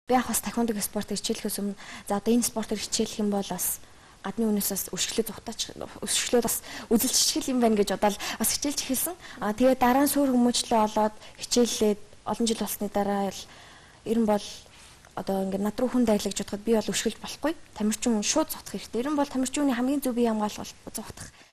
би яг бас тахиундаг спортыг хичээлэхээс өмнө за одоо энэ спортыг хичээлэх юм бол бас гадны үнээс бас өшгөлөө бас үзэлцчихэл юм байна гэж удаа бас хичээлж эхэлсэн. Тэгээд дараа нь суур хүмүүжлээ олоод хичээллээд олон жил болсны дараа ер нь бол одоо ингээд над руу хүн дайрлагж бодоход би бол өшгөлж болохгүй. Тамирчин шууд зогтох хэрэгтэй. Ер нь бол тамирчин хүний хамгийн зөв бие хамгаалал бол зогтох.